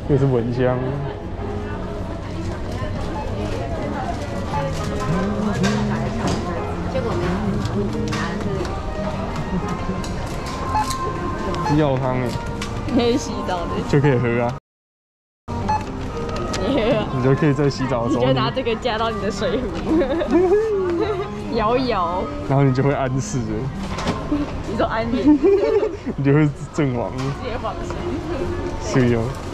这是蚊香。 结果没有， 药汤哎， 可以洗澡的， 就可以喝啊。 你喝啊， 你就可以在洗澡的时候， 你就拿这个加到你的水壶，摇一摇， 然后你就会安适了， 你说安眠， 你就会阵亡。 直接放心。 是哦。